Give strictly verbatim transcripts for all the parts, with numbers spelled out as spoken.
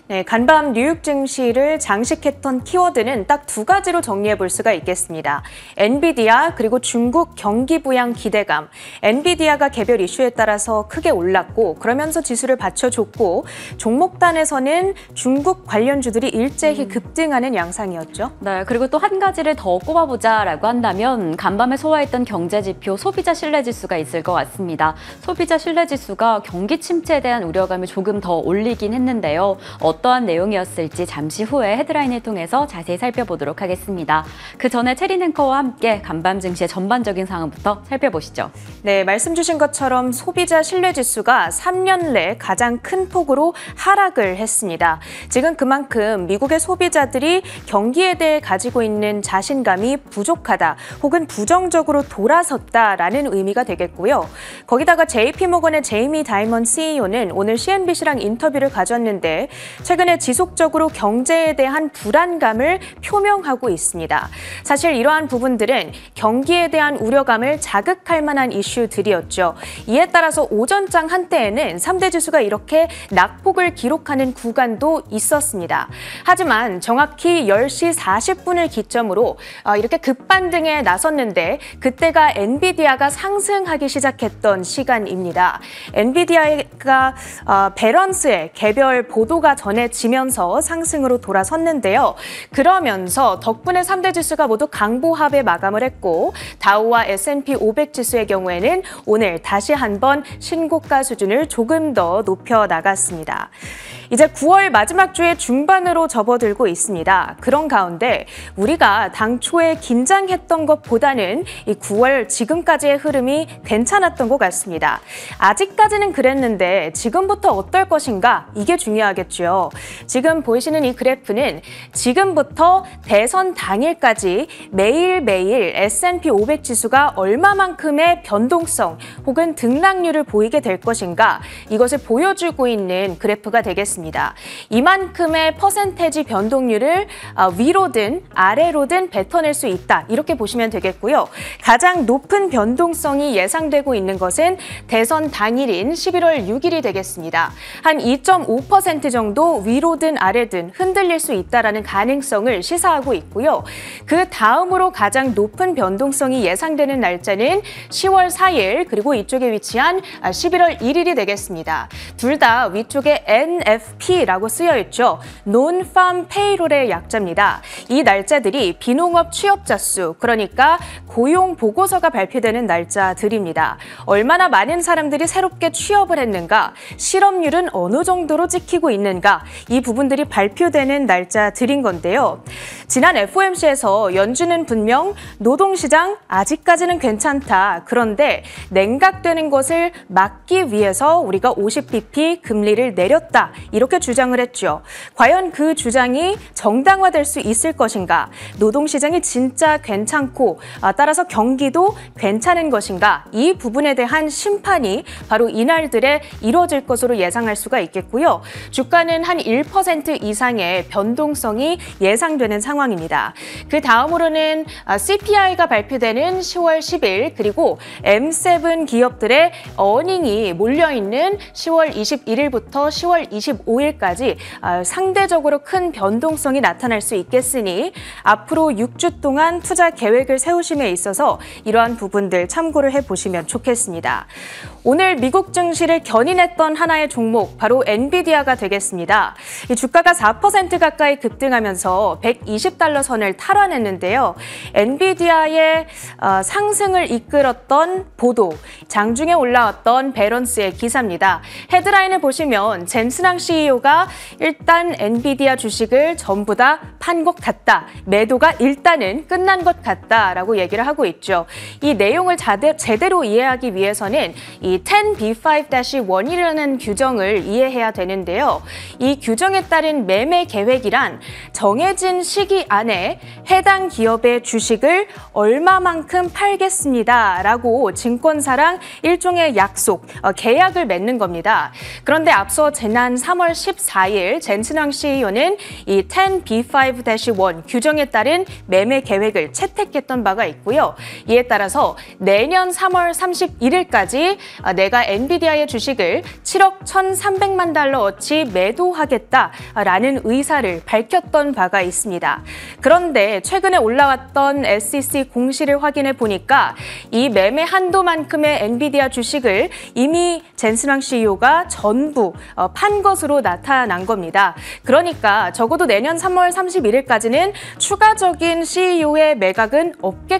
네, 간밤 뉴욕 증시를 장식했던 키워드는 딱 두 가지로 정리해 볼 수가 있겠습니다. 엔비디아 그리고 중국 경기 부양 기대감. 엔비디아가 개별 이슈에 따라서 크게 올랐고 그러면서 지수를 받쳐줬고 종목단에서는 중국 관련주들이 일제히 급등하는 양상이었죠. 네, 그리고 또 한 가지를 더 꼽아보자라고 한다면 간밤에 소화했던 경제지표 소비자 신뢰지수가 있을 것 같습니다. 소비자 신뢰지수가 경기 침체에 대한 우려감을 조금 더 올리긴 했는데요. 어떠한 내용이었을지 잠시 후에 헤드라인을 통해서 자세히 살펴보도록 하겠습니다. 그 전에 체린 앵커와 함께 간밤 증시의 전반적인 상황부터 살펴보시죠. 네, 말씀 주신 것처럼 소비자 신뢰지수가 삼 년 내 가장 큰 폭으로 하락을 했습니다. 지금 그만큼 미국의 소비자들이 경기에 대해 가지고 있는 자신감이 부족하다 혹은 부정적으로 돌아섰다라는 의미가 되겠고요. 거기다가 제이피모건의 제이미 다이먼 씨이오는 오늘 씨엔비씨랑 인터뷰를 가졌는데 최근에 지속적으로 경제에 대한 불안감을 표명하고 있습니다. 사실 이러한 부분들은 경기에 대한 우려감을 자극할 만한 이슈들이었죠. 이에 따라서 오전장 한때에는 삼 대 지수가 이렇게 낙폭을 기록하는 구간도 있었습니다. 하지만 정확히 열 시 사십 분을 기점으로 이렇게 급반등에 나섰는데 그때가 엔비디아가 상승하기 시작했던 시간입니다. 엔비디아가 배런스의 개별 보도가 전해지면서 상승으로 돌아섰는데요. 그러면서 덕분에 삼 대 지수가 모두 강보합에 마감을 했고 다우와 에스 앤 피 오백 지수의 경우에는 오늘 다시 한번 신고가 수준을 조금 더 높여 나갔습니다. 이제 구월 마지막 주의 중반으로 접어들고 있습니다. 그런 가운데 우리가 당초에 긴장했던 것보다는 이 구월 지금까지의 흐름이 괜찮았던 것 같습니다. 아직까지는 그랬는데 지금부터 어떨 것인가? 이게 중요하겠죠. 지금 보이시는 이 그래프는 지금부터 대선 당일까지 매일매일 에스 앤 피 오백 지수가 얼마만큼의 변동성 혹은 등락률을 보이게 될 것인가? 이것을 보여주고 있는 그래프가 되겠습니다. 이만큼의 퍼센테지 변동률을 위로든 아래로든 뱉어낼 수 있다. 이렇게 보시면 되겠고요. 가장 높은 변동성이 예상되고 있는 것은 대선 당일인 십일월 육일이 되겠습니다. 한 이 점 오 퍼센트 정도 위로든 아래든 흔들릴 수 있다는 가능성을 시사하고 있고요. 그 다음으로 가장 높은 변동성이 예상되는 날짜는 시월 사일 그리고 이쪽에 위치한 십일월 일일이 되겠습니다. 둘 다 위쪽에 엔 에프 피라고 쓰여 있죠. Non-Farm Payroll의 약자입니다. 이 날짜들이 비농업 취업자 수, 그러니까 고용 보고서가 발표되는 날짜들입니다. 얼마나 많은 사람들이 새롭게 취업을 했는가, 실업률은 어느 정도로 찍히고 있는가, 이 부분들이 발표되는 날짜들인 건데요. 지난 에프 오 엠 씨에서 연준은 분명 노동시장 아직까지는 괜찮다. 그런데 냉각되는 것을 막기 위해서 우리가 오십 비피 금리를 내렸다. 이렇게 주장을 했죠. 과연 그 주장이 정당화될 수 있을 것인가? 노동시장이 진짜 괜찮고 따라서 경기도 괜찮은 것인가? 이 부분에 대한 심판이 바로 이날들에 이루어질 것으로 예상할 수가 있겠고요. 주가는 한 일 퍼센트 이상의 변동성이 예상되는 상황입니다. 그 다음으로는 씨 피 아이가 발표되는 시월 십일 그리고 엠 세븐 기업들의 어닝이 몰려있는 시월 이십일일부터 시월 이십오일까지 상대적으로 큰 변동성이 나타날 수 있겠으니 앞으로 육 주 동안 투자 계획을 세우심에 있어서 이러한 부분들 참고를 해보시면 좋겠습니다. 오늘 미국 증시를 견인했던 하나의 종목 바로 엔비디아가 되겠습니다. 이 주가가 사 퍼센트 가까이 급등하면서 백이십 달러 선을 탈환했는데요. 엔비디아의 어, 상승을 이끌었던 보도, 장중에 올라왔던 배런스의 기사입니다. 헤드라인을 보시면 젠슨항 씨이오가 일단 엔비디아 주식을 전부 다 판 것 같다. 매도가 일단은 끝난 것 같다라고 얘기를 하고 있죠. 이 내용을 자대, 제대로 이해하기 위해서는 이 텐 비 파이브 일이라는 규정을 이해해야 되는데요. 이 규정에 따른 매매 계획이란 정해진 시기 안에 해당 기업의 주식을 얼마만큼 팔겠습니다라고 증권사랑 일종의 약속, 어, 계약을 맺는 겁니다. 그런데 앞서 지난 삼월 십사일 젠슨항 씨이오는 이 텐 비 파이브 일 규정에 따른 매매 계획을 채택했던 바가 있고요. 이에 따라서 내년 삼월 삼십일일까지 내가 엔비디아의 주식을 칠억 천삼백만 달러어치 매도할 보유하겠다라는 의사를 밝혔던 바가 있습니다. 그런데 최근에 올라왔던 에스이씨 공시를 확인해 보니까 이 매매 한도만큼의 엔비디아 주식을 이미 젠슨 황 씨이오가 전부 판 것으로 나타난 겁니다. 그러니까 적어도 내년 삼월 삼십일일까지는 추가적인 씨이오의 매각은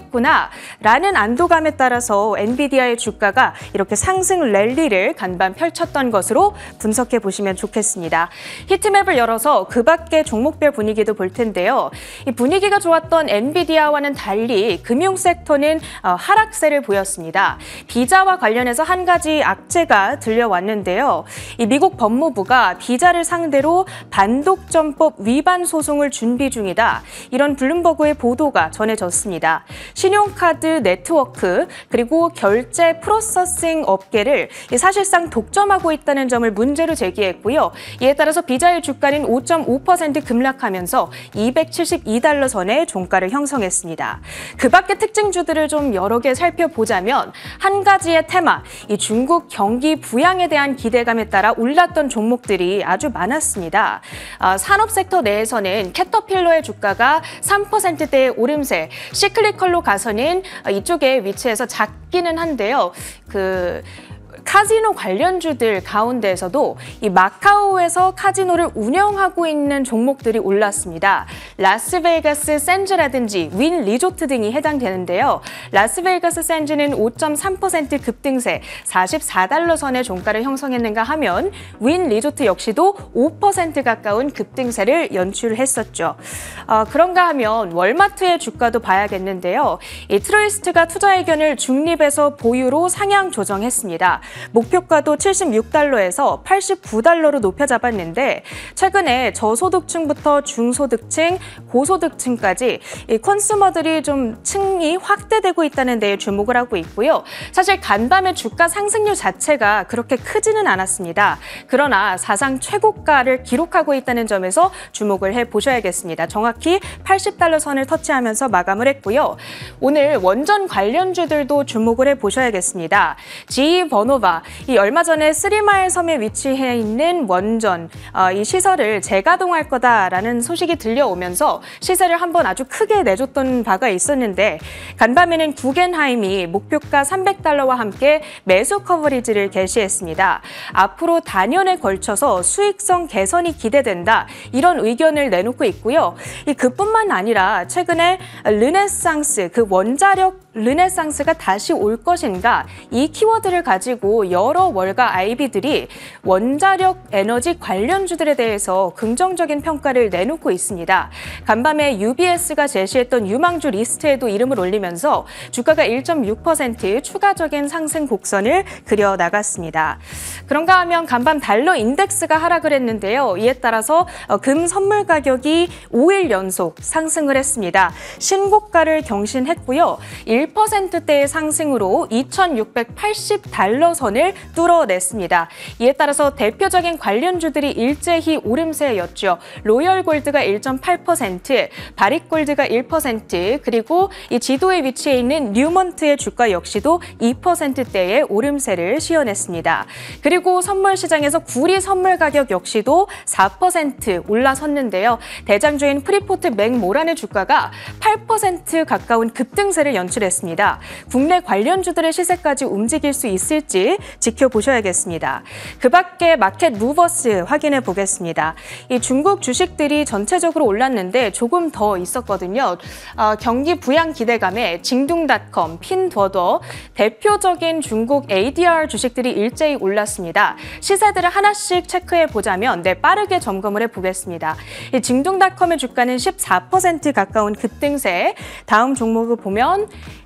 없겠구나라는 안도감에 따라서 엔비디아의 주가가 이렇게 상승 랠리를 간밤 펼쳤던 것으로 분석해 보시면 좋겠습니다. 히트맵을 열어서 그 밖의 종목별 분위기도 볼 텐데요. 이 분위기가 좋았던 엔비디아와는 달리 금융 섹터는 하락세를 보였습니다. 비자와 관련해서 한 가지 악재가 들려왔는데요. 이 미국 법무부가 비자를 상대로 반독점법 위반 소송을 준비 중이다. 이런 블룸버그의 보도가 전해졌습니다. 신용카드 네트워크 그리고 결제 프로서싱 업계를 사실상 독점하고 있다는 점을 문제로 제기했고요. 이에 따라서 비자의 주가는 오 점 오 퍼센트 급락하면서 이백칠십이 달러 선의 종가를 형성했습니다. 그 밖의 특징주들을 좀 여러 개 살펴보자면 한 가지의 테마, 이 중국 경기 부양에 대한 기대감에 따라 올랐던 종목들이 아주 많았습니다. 아, 산업 섹터 내에서는 캐터필러의 주가가 삼 퍼센트대의 오름세, 시클리컬로 가서는 이쪽에 위치해서 작기는 한데요. 그 카지노 관련주들 가운데에서도 이 마카오에서 카지노를 운영하고 있는 종목들이 올랐습니다. 라스베이거스 샌즈라든지 윈 리조트 등이 해당되는데요. 라스베이거스 샌즈는 오 점 삼 퍼센트 급등세 사십사 달러 선의 종가를 형성했는가 하면 윈 리조트 역시도 오 퍼센트 가까운 급등세를 연출했었죠. 어, 그런가 하면 월마트의 주가도 봐야겠는데요. 이 트루이스트가 투자 의견을 중립에서 보유로 상향 조정했습니다. 목표가도 칠십육 달러에서 팔십구 달러로 높여 잡았는데 최근에 저소득층부터 중소득층, 고소득층까지 이 컨슈머들이 좀 층이 확대되고 있다는 데에 주목을 하고 있고요. 사실 간밤의 주가 상승률 자체가 그렇게 크지는 않았습니다. 그러나 사상 최고가를 기록하고 있다는 점에서 주목을 해보셔야겠습니다. 정확히 팔십 달러 선을 터치하면서 마감을 했고요. 오늘 원전 관련주들도 주목을 해보셔야겠습니다. 지이 버노바 이 얼마 전에 쓰리마일 섬에 위치해 있는 원전, 어, 이 시설을 재가동할 거다라는 소식이 들려오면서 시세를 한번 아주 크게 내줬던 바가 있었는데 간밤에는 구겐하임이 목표가 삼백 달러와 함께 매수 커버리지를 게시했습니다. 앞으로 단연에 걸쳐서 수익성 개선이 기대된다 이런 의견을 내놓고 있고요. 이 그뿐만 아니라 최근에 르네상스, 그 원자력 르네상스가 다시 올 것인가 이 키워드를 가지고 여러 월가 아이비들이 원자력 에너지 관련주들에 대해서 긍정적인 평가를 내놓고 있습니다. 간밤에 유비에스가 제시했던 유망주 리스트에도 이름을 올리면서 주가가 일 점 육 퍼센트 추가적인 상승 곡선을 그려 나갔습니다. 그런가 하면 간밤 달러 인덱스가 하락을 했는데요. 이에 따라서 금 선물 가격이 오 일 연속 상승을 했습니다. 신고가를 경신했고요. 일 퍼센트대의 상승으로 이천육백팔십 달러 선을 뚫어냈습니다. 이에 따라서 대표적인 관련주들이 일제히 오름세였죠. 로열골드가 일 점 팔 퍼센트, 바릭골드가 일 퍼센트, 그리고 이 지도에 위치해 있는 뉴먼트의 주가 역시도 이 퍼센트대의 오름세를 시현했습니다. 그리고 선물 시장에서 구리 선물 가격 역시도 사 퍼센트 올라섰는데요. 대장주인 프리포트 맥모란의 주가가 팔 퍼센트 가까운 급등세를 연출했습니다. 국내 관련주들의 시세까지 움직일 수 있을지 지켜보셔야겠습니다. 그 밖에 마켓 무버스 확인해 보겠습니다. 이 중국 주식들이 전체적으로 올랐는데 조금 더 있었거든요. 어, 경기 부양 기대감에 징둥닷컴, 핀더더 대표적인 중국 에이디알 주식들이 일제히 올랐습니다. 시세들을 하나씩 체크해 보자면 네, 빠르게 점검을 해보겠습니다. 이 징둥닷컴의 주가는 십사 퍼센트 가까운 급등세, 다음 종목을 보면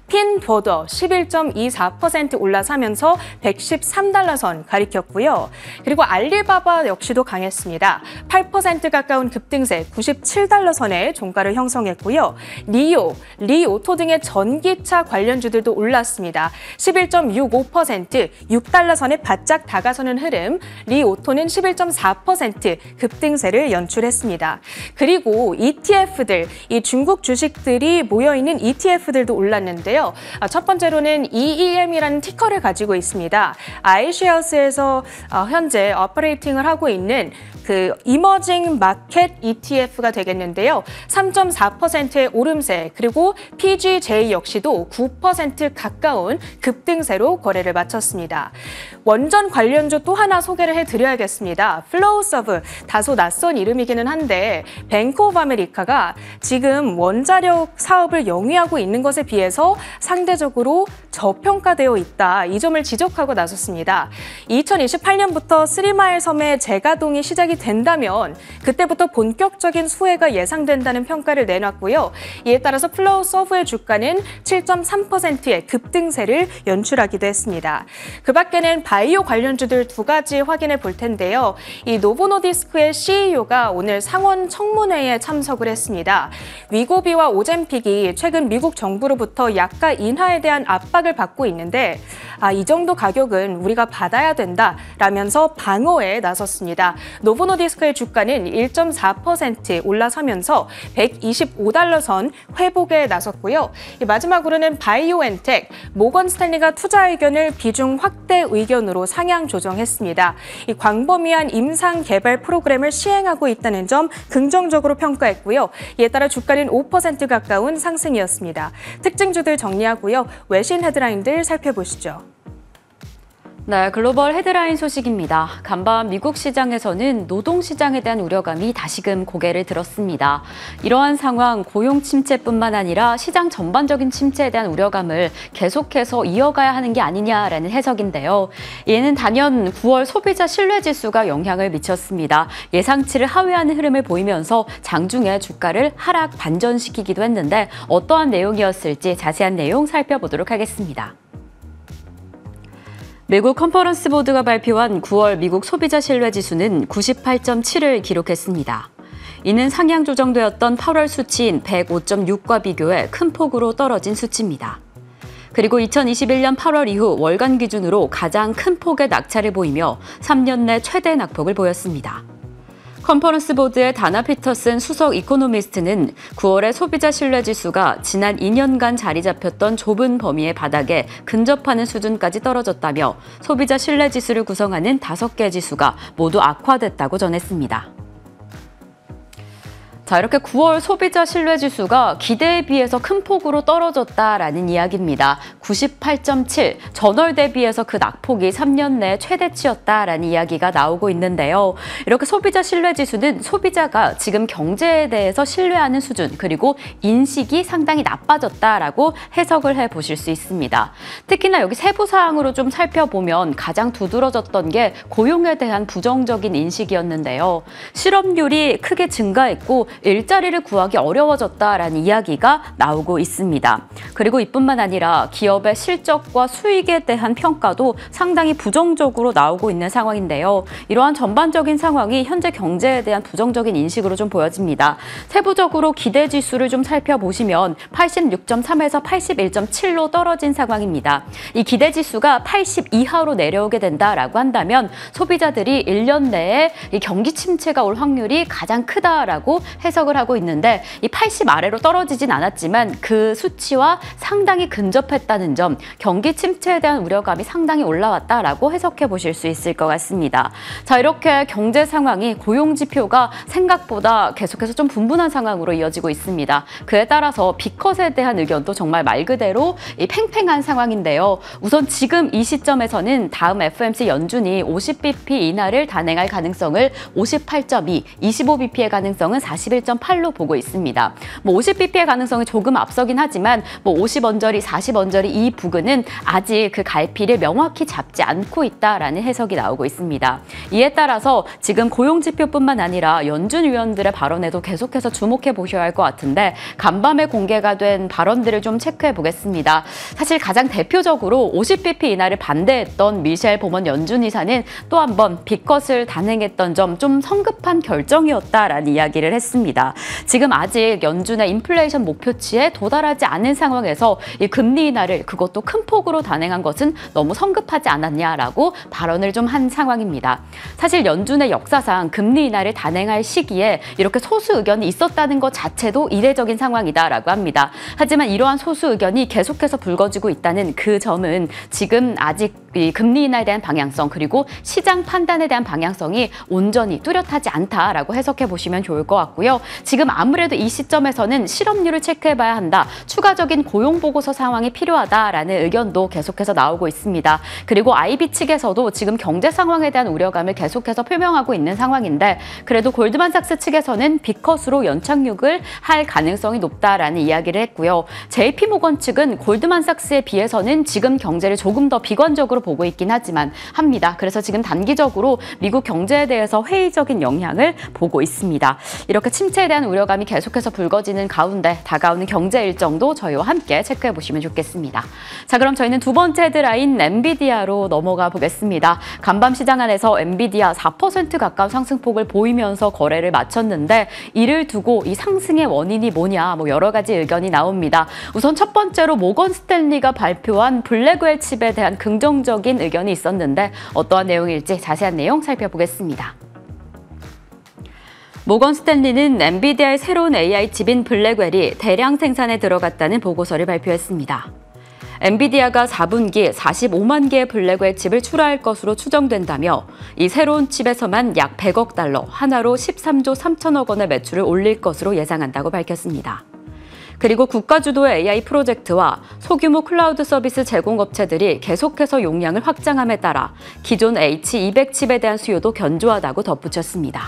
핀더더 십일 점 이사 퍼센트 올라서면서 백십삼 달러 선 가리켰고요. 그리고 알리바바 역시도 강했습니다. 팔 퍼센트 가까운 급등세 구십칠 달러 선의 종가를 형성했고요. 리오, 리오토 등의 전기차 관련주들도 올랐습니다. 십일 점 육오 퍼센트, 육 달러 선에 바짝 다가서는 흐름, 리오토는 십일 점 사 퍼센트 급등세를 연출했습니다. 그리고 이티에프들, 이 중국 주식들이 모여있는 이티에프들도 올랐는데요. 첫 번째로는 이이엠이라는 티커를 가지고 있습니다. 아이쉐어스에서 현재 오퍼레이팅을 하고 있는 그 이머징 마켓 이티에프가 되겠는데요. 삼 점 사 퍼센트의 오름세, 그리고 피지제이 역시도 구 퍼센트 가까운 급등세로 거래를 마쳤습니다. 원전 관련주 또 하나 소개를 해드려야겠습니다. 플로우서브, 다소 낯선 이름이기는 한데 뱅크 오브 아메리카가 지금 원자력 사업을 영위하고 있는 것에 비해서 상대적으로 저평가되어 있다. 이 점을 지적하고 나섰습니다. 이천이십팔 년부터 쓰리마일 섬의 재가동이 시작이 된다면 그때부터 본격적인 수혜가 예상된다는 평가를 내놨고요. 이에 따라서 플로우서브의 주가는 칠 점 삼 퍼센트의 급등세를 연출하기도 했습니다. 그 밖에는 바이오 관련주들 두 가지 확인해 볼 텐데요. 이 노보노디스크의 씨이오가 오늘 상원 청문회에 참석을 했습니다. 위고비와 오젬픽이 최근 미국 정부로부터 약가 인하에 대한 압박을 받고 있는데 아, 이 정도 가격은 우리가 받아야 된다라면서 방어에 나섰습니다. 노보노디스크의 주가는 일 점 사 퍼센트 올라서면서 백이십오 달러 선 회복에 나섰고요. 마지막으로는 바이오엔텍, 모건 스탠리가 투자 의견을 비중 확대 의견으로 상향 조정했습니다. 이 광범위한 임상 개발 프로그램을 시행하고 있다는 점 긍정적으로 평가했고요. 이에 따라 주가는 오 퍼센트 가까운 상승이었습니다. 특징주들 정리하고요. 외신 헤드라인들 살펴보시죠. 네, 글로벌 헤드라인 소식입니다. 간밤 미국 시장에서는 노동시장에 대한 우려감이 다시금 고개를 들었습니다. 이러한 상황, 고용 침체뿐만 아니라 시장 전반적인 침체에 대한 우려감을 계속해서 이어가야 하는 게 아니냐라는 해석인데요. 이에는 단연 구월 소비자 신뢰지수가 영향을 미쳤습니다. 예상치를 하회하는 흐름을 보이면서 장중에 주가를 하락 반전시키기도 했는데 어떠한 내용이었을지 자세한 내용 살펴보도록 하겠습니다. 미국 컨퍼런스 보드가 발표한 구월 미국 소비자 신뢰지수는 구십팔 점 칠을 기록했습니다. 이는 상향 조정되었던 팔월 수치인 백오 점 육과 비교해 큰 폭으로 떨어진 수치입니다. 그리고 이천이십일 년 팔월 이후 월간 기준으로 가장 큰 폭의 낙차를 보이며 삼 년 내 최대 낙폭을 보였습니다. 컨퍼런스 보드의 다나 피터슨 수석 이코노미스트는 구월의 소비자 신뢰지수가 지난 이 년간 자리 잡혔던 좁은 범위의 바닥에 근접하는 수준까지 떨어졌다며 소비자 신뢰지수를 구성하는 다섯 개 지수가 모두 악화됐다고 전했습니다. 자, 이렇게 구월 소비자 신뢰지수가 기대에 비해서 큰 폭으로 떨어졌다라는 이야기입니다. 구십팔 점 칠, 전월 대비해서 그 낙폭이 삼 년 내 최대치였다라는 이야기가 나오고 있는데요. 이렇게 소비자 신뢰지수는 소비자가 지금 경제에 대해서 신뢰하는 수준, 그리고 인식이 상당히 나빠졌다라고 해석을 해보실 수 있습니다. 특히나 여기 세부 사항으로 좀 살펴보면 가장 두드러졌던 게 고용에 대한 부정적인 인식이었는데요. 실업률이 크게 증가했고 일자리를 구하기 어려워졌다라는 이야기가 나오고 있습니다. 그리고 이뿐만 아니라 기업의 실적과 수익에 대한 평가도 상당히 부정적으로 나오고 있는 상황인데요. 이러한 전반적인 상황이 현재 경제에 대한 부정적인 인식으로 좀 보여집니다. 세부적으로 기대 지수를 좀 살펴보시면 팔십육 점 삼에서 팔십일 점 칠로 떨어진 상황입니다. 이 기대 지수가 팔십 이하로 내려오게 된다라고 한다면 소비자들이 일 년 내에 이 경기 침체가 올 확률이 가장 크다라고 해석을 하고 있는데 이 팔십 아래로 떨어지진 않았지만 그 수치와 상당히 근접했다는 점, 경기 침체에 대한 우려감이 상당히 올라왔다라고 해석해 보실 수 있을 것 같습니다. 자, 이렇게 경제 상황이 고용 지표가 생각보다 계속해서 좀 분분한 상황으로 이어지고 있습니다. 그에 따라서 B컷에 대한 의견도 정말 말 그대로 이 팽팽한 상황인데요. 우선 지금 이 시점에서는 다음 에프오엠씨 연준이 오십 비피 인하를 단행할 가능성을 오십팔 점 이, 이십오 비피의 가능성은 사십일 점 팔로 보고 있습니다. 뭐 오십 비피의 가능성이 조금 앞서긴 하지만 뭐 오십 언저리, 사십 언저리 이 부근은 아직 그 갈피를 명확히 잡지 않고 있다라는 해석이 나오고 있습니다. 이에 따라서 지금 고용 지표뿐만 아니라 연준 위원들의 발언에도 계속해서 주목해 보셔야 할 것 같은데 간밤에 공개가 된 발언들을 좀 체크해 보겠습니다. 사실 가장 대표적으로 오십 비피 인하를 반대했던 미셸 보먼 연준 이사는 또 한 번 B컷을 단행했던 점 좀 성급한 결정이었다라는 이야기를 했습니다. 지금 아직 연준의 인플레이션 목표치에 도달하지 않은 상황에서 이 금리 인하를 그것도 큰 폭으로 단행한 것은 너무 성급하지 않았냐라고 발언을 좀 한 상황입니다. 사실 연준의 역사상 금리 인하를 단행할 시기에 이렇게 소수 의견이 있었다는 것 자체도 이례적인 상황이다라고 합니다. 하지만 이러한 소수 의견이 계속해서 불거지고 있다는 그 점은 지금 아직 이 금리 인하에 대한 방향성 그리고 시장 판단에 대한 방향성이 온전히 뚜렷하지 않다라고 해석해 보시면 좋을 것 같고요. 지금 아무래도 이 시점에서는 실업률을 체크해봐야 한다. 추가적인 고용 보고서 상황이 필요하다라는 의견도 계속해서 나오고 있습니다. 그리고 아이비 측에서도 지금 경제 상황에 대한 우려감을 계속해서 표명하고 있는 상황인데 그래도 골드만삭스 측에서는 B컷으로 연착륙을 할 가능성이 높다라는 이야기를 했고요. 제이피모건 측은 골드만삭스에 비해서는 지금 경제를 조금 더 비관적으로 보고 있긴 하지만 합니다. 그래서 지금 단기적으로 미국 경제에 대해서 회의적인 영향을 보고 있습니다. 이렇게 침체에 대한 우려감이 계속해서 불거지는 가운데 다가오는 경제 일정도 저희와 함께 체크해 보시면 좋겠습니다. 자, 그럼 저희는 두 번째 헤드라인 엔비디아로 넘어가 보겠습니다. 간밤 시장 안에서 엔비디아 사 퍼센트 가까운 상승폭을 보이면서 거래를 마쳤는데 이를 두고 이 상승의 원인이 뭐냐 뭐 여러 가지 의견이 나옵니다. 우선 첫 번째로 모건 스탠리가 발표한 블랙웰 칩에 대한 긍정적 적인 의견이 있었는데 어떠한 내용일지 자세한 내용 살펴보겠습니다. 모건 스탠리는 엔비디아의 새로운 에이아이 칩인 블랙웰이 대량 생산에 들어갔다는 보고서를 발표했습니다. 엔비디아가 사 분기 사십오만 개의 블랙웰 칩을 출하할 것으로 추정된다며 이 새로운 칩에서만 약 백억 달러, 하나로 십삼조 삼천억 원의 매출을 올릴 것으로 예상한다고 밝혔습니다. 그리고 국가 주도의 에이아이 프로젝트와 소규모 클라우드 서비스 제공업체들이 계속해서 용량을 확장함에 따라 기존 에이치 이백 칩에 대한 수요도 견조하다고 덧붙였습니다.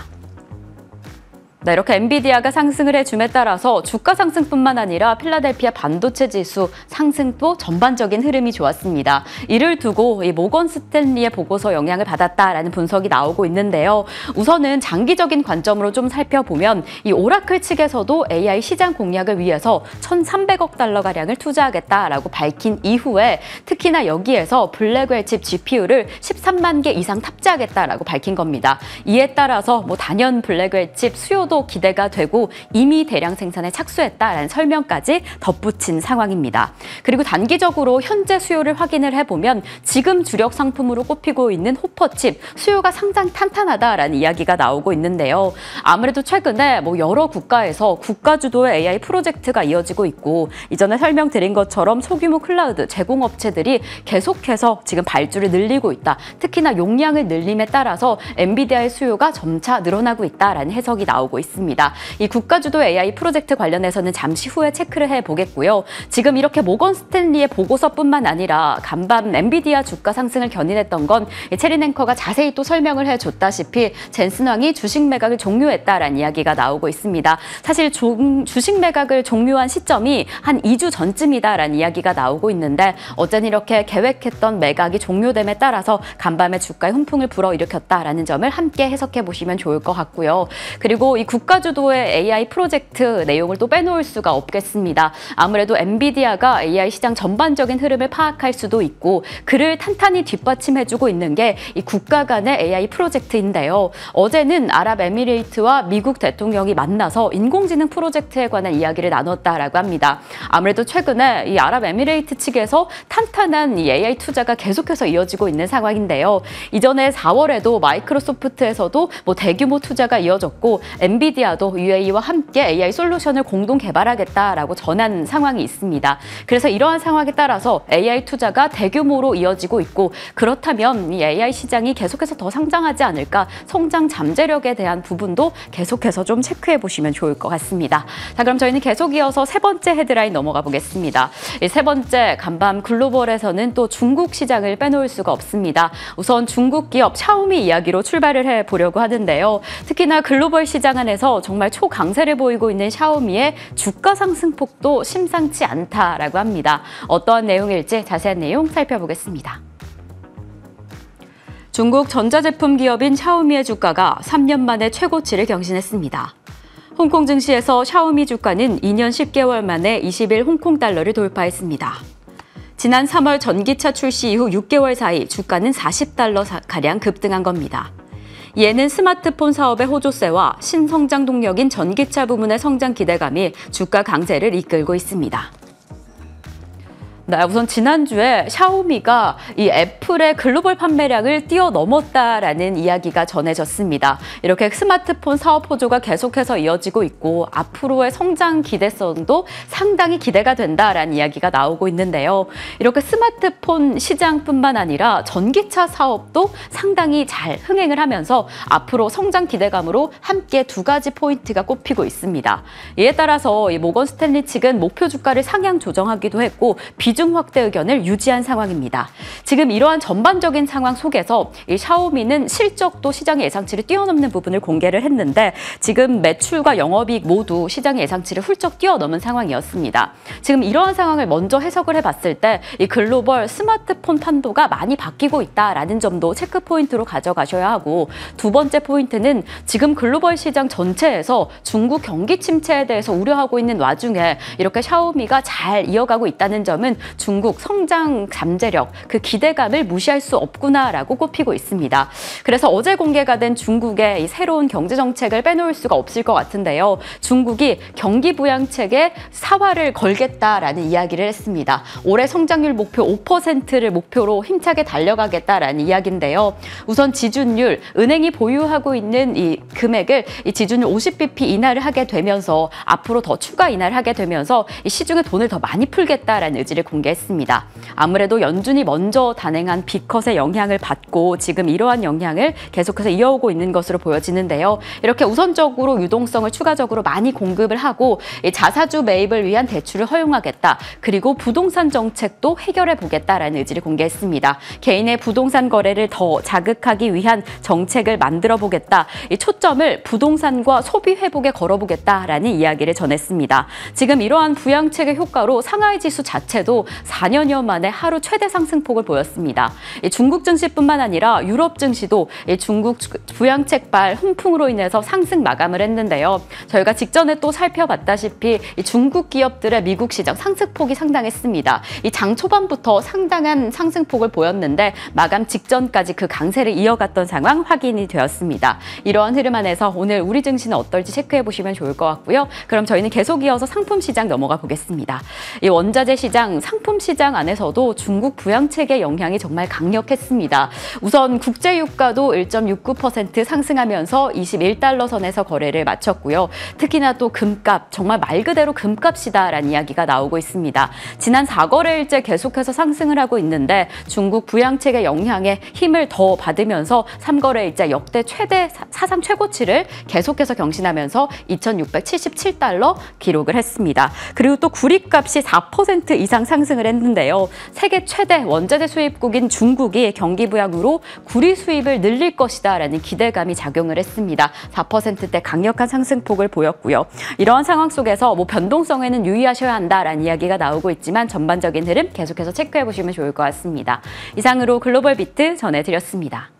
네, 이렇게 엔비디아가 상승을 해줌에 따라서 주가 상승뿐만 아니라 필라델피아 반도체 지수 상승도 전반적인 흐름이 좋았습니다. 이를 두고 이 모건 스탠리의 보고서 영향을 받았다라는 분석이 나오고 있는데요. 우선은 장기적인 관점으로 좀 살펴보면 이 오라클 측에서도 에이아이 시장 공략을 위해서 천삼백억 달러가량을 투자하겠다라고 밝힌 이후에 특히나 여기에서 블랙웰 칩 지피유를 십삼만 개 이상 탑재하겠다라고 밝힌 겁니다. 이에 따라서 뭐 단연 블랙웰 칩 수요도 기대가 되고 이미 대량 생산에 착수했다라는 설명까지 덧붙인 상황입니다. 그리고 단기적으로 현재 수요를 확인을 해보면 지금 주력 상품으로 꼽히고 있는 호퍼칩 수요가 상당히 탄탄하다라는 이야기가 나오고 있는데요. 아무래도 최근에 뭐 여러 국가에서 국가 주도의 에이아이 프로젝트가 이어지고 있고 이전에 설명드린 것처럼 소규모 클라우드 제공업체들이 계속해서 지금 발주를 늘리고 있다. 특히나 용량을 늘림에 따라서 엔비디아의 수요가 점차 늘어나고 있다라는 해석이 나오고 있습니다. 있습니다. 이 국가주도 에이아이 프로젝트 관련해서는 잠시 후에 체크를 해보겠고요. 지금 이렇게 모건 스탠리의 보고서뿐만 아니라 간밤 엔비디아 주가 상승을 견인했던 건 체린 앵커가 자세히 또 설명을 해줬다시피 젠슨 황이 주식 매각을 종료했다라는 이야기가 나오고 있습니다. 사실 종, 주식 매각을 종료한 시점이 한 이 주 전쯤이다라는 이야기가 나오고 있는데 어제는 이렇게 계획했던 매각이 종료됨에 따라서 간밤에 주가에 훈풍을 불어일으켰다라는 점을 함께 해석해 보시면 좋을 것 같고요. 그리고 이 국가 주도의 에이아이 프로젝트 내용을 또 빼놓을 수가 없겠습니다. 아무래도 엔비디아가 에이아이 시장 전반적인 흐름을 파악할 수도 있고 그를 탄탄히 뒷받침해주고 있는 게 이 국가 간의 에이아이 프로젝트인데요. 어제는 아랍에미레이트와 미국 대통령이 만나서 인공지능 프로젝트에 관한 이야기를 나눴다라고 합니다. 아무래도 최근에 이 아랍에미레이트 측에서 탄탄한 이 에이아이 투자가 계속해서 이어지고 있는 상황인데요. 이전에 사월에도 마이크로소프트에서도 뭐 대규모 투자가 이어졌고 엔비디아도 유에이와 함께 에이아이 솔루션을 공동 개발하겠다라고 전한 상황이 있습니다. 그래서 이러한 상황에 따라서 에이아이 투자가 대규모로 이어지고 있고 그렇다면 이 에이아이 시장이 계속해서 더 성장하지 않을까 성장 잠재력에 대한 부분도 계속해서 좀 체크해 보시면 좋을 것 같습니다. 자, 그럼 저희는 계속 이어서 세 번째 헤드라인 넘어가 보겠습니다. 이 세 번째 간밤 글로벌에서는 또 중국 시장을 빼놓을 수가 없습니다. 우선 중국 기업 샤오미 이야기로 출발을 해보려고 하는데요. 특히나 글로벌 시장 안에서 정말 초강세를 보이고 있는 샤오미의 주가 상승폭도 심상치 않다라고 합니다. 어떠한 내용일지 자세한 내용 살펴보겠습니다. 중국 전자제품 기업인 샤오미의 주가가 삼 년 만에 최고치를 경신했습니다. 홍콩 증시에서 샤오미 주가는 이 년 십 개월 만에 이십일 홍콩 달러를 돌파했습니다. 지난 삼월 전기차 출시 이후 육 개월 사이 주가는 사십 달러가량 급등한 겁니다. 이에는 스마트폰 사업의 호조세와 신성장 동력인 전기차 부문의 성장 기대감이 주가 강세를 이끌고 있습니다. 네, 우선 지난주에 샤오미가 이 애플의 글로벌 판매량을 뛰어넘었다라는 이야기가 전해졌습니다. 이렇게 스마트폰 사업 호조가 계속해서 이어지고 있고 앞으로의 성장 기대성도 상당히 기대가 된다라는 이야기가 나오고 있는데요. 이렇게 스마트폰 시장뿐만 아니라 전기차 사업도 상당히 잘 흥행을 하면서 앞으로 성장 기대감으로 함께 두 가지 포인트가 꼽히고 있습니다. 이에 따라서 이 모건 스탠리 측은 목표 주가를 상향 조정하기도 했고 비중 확대 의견을 유지한 상황입니다. 지금 이러한 전반적인 상황 속에서 이 샤오미는 실적도 시장의 예상치를 뛰어넘는 부분을 공개를 했는데 지금 매출과 영업이익 모두 시장의 예상치를 훌쩍 뛰어넘은 상황이었습니다. 지금 이러한 상황을 먼저 해석을 해봤을 때 이 글로벌 스마트폰 판도가 많이 바뀌고 있다라는 점도 체크 포인트로 가져가셔야 하고 두 번째 포인트는 지금 글로벌 시장 전체에서 중국 경기 침체에 대해서 우려하고 있는 와중에 이렇게 샤오미가 잘 이어가고 있다는 점은 중국 성장 잠재력, 그 기대감을 무시할 수 없구나라고 꼽히고 있습니다. 그래서 어제 공개가 된 중국의 이 새로운 경제 정책을 빼놓을 수가 없을 것 같은데요. 중국이 경기 부양책에 사활을 걸겠다라는 이야기를 했습니다. 올해 성장률 목표 오 퍼센트를 목표로 힘차게 달려가겠다라는 이야기인데요. 우선 지준율, 은행이 보유하고 있는 이 금액을 이 지준율 오십 비피 인하를 하게 되면서 앞으로 더 추가 인하를 하게 되면서 이 시중에 돈을 더 많이 풀겠다라는 의지를 공개했습니다. 아무래도 연준이 먼저 단행한 빅컷의 영향을 받고 지금 이러한 영향을 계속해서 이어오고 있는 것으로 보여지는데요. 이렇게 우선적으로 유동성을 추가적으로 많이 공급을 하고 이 자사주 매입을 위한 대출을 허용하겠다. 그리고 부동산 정책도 해결해 보겠다라는 의지를 공개했습니다. 개인의 부동산 거래를 더 자극하기 위한 정책을 만들어 보겠다. 이 초점을 부동산과 소비 회복에 걸어보겠다라는 이야기를 전했습니다. 지금 이러한 부양책의 효과로 상하이 지수 자체도 사 년여 만에 하루 최대 상승폭을 보였습니다. 이 중국 증시뿐만 아니라 유럽 증시도 이 중국 부양책발 훈풍으로 인해서 상승 마감을 했는데요. 저희가 직전에 또 살펴봤다시피 이 중국 기업들의 미국 시장 상승폭이 상당했습니다. 이 장 초반부터 상당한 상승폭을 보였는데 마감 직전까지 그 강세를 이어갔던 상황 확인이 되었습니다. 이러한 흐름 안에서 오늘 우리 증시는 어떨지 체크해 보시면 좋을 것 같고요. 그럼 저희는 계속 이어서 상품 시장 넘어가 보겠습니다. 이 원자재 시장, 상품 시장 안에서도 중국 부양책의 영향이 정말 강력했습니다. 우선 국제 유가도 일 점 육구 퍼센트 상승하면서 이십일 달러 선에서 거래를 마쳤고요. 특히나 또 금값, 정말 말 그대로 금값이다라는 이야기가 나오고 있습니다. 지난 사 거래일째 계속해서 상승을 하고 있는데 중국 부양책의 영향에 힘을 더 받으면서 삼 거래일째 역대 최대 사상 최고치를 계속해서 경신하면서 이천육백칠십칠 달러 기록을 했습니다. 그리고 또 구리값이 사 퍼센트 이상 상승을 했는데요. 세계 최대 원자재 수입국인 중국이 경기 부양으로 구리 수입을 늘릴 것이다라는 기대감이 작용을 했습니다. 사 퍼센트대 강력한 상승폭을 보였고요. 이러한 상황 속에서 뭐 변동성에는 유의하셔야 한다라는 이야기가 나오고 있지만 전반적인 흐름 계속해서 체크해 보시면 좋을 것 같습니다. 이상으로 글로벌 비트 전해드렸습니다.